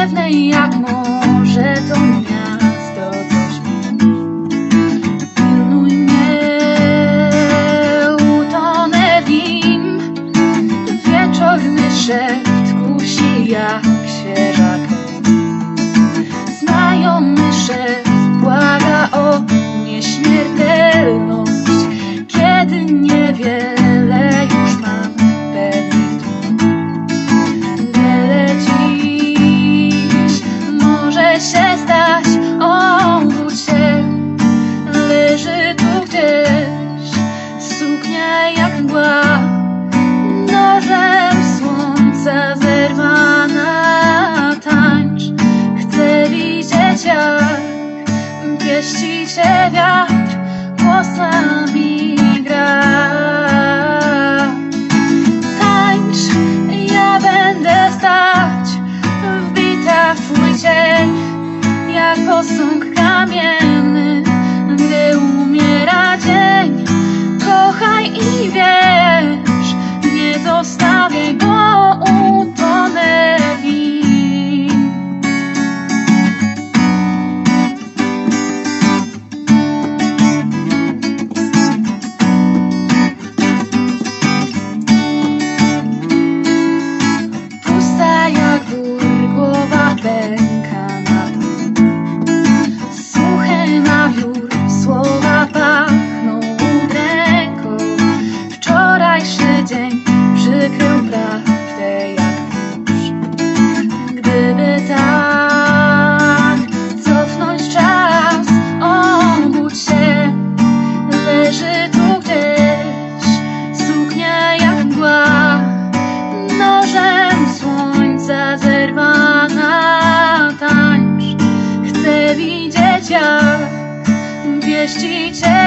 pewnej jak może to miasto, co śpi. Pilnuj mnie, utonę w nim. Wieczorny szept kusi jak świeża krew. Znajomy szept błaga o nieśmiertelność, kiedy niewiele już mam pewnych dni. Wiele dziś może się stać, obudź się, leży tu gdzieś suknia jak mgła, nożem słońca zerwana. Tańcz, chcę widzieć jak pieści się wiatr, głosami gra. Tańcz, ja będę stać, wbita w twój cień, jak posąg kamienny, gdy umiera dzień. Kochaj i wierz, nie zostawię go, utonę w nim. Pusta jak wór, głowa pęka na dół. Suche na wiór, słowa pachną udręką. Wczorajszy dzień przykrył prawdę jak kurz. Gdyby tak cofnąć czas, obudź się, leży tu gdzieś suknia jak mgła, nożem słońca zerwana. Tańcz, chcę widzieć jak pieści cię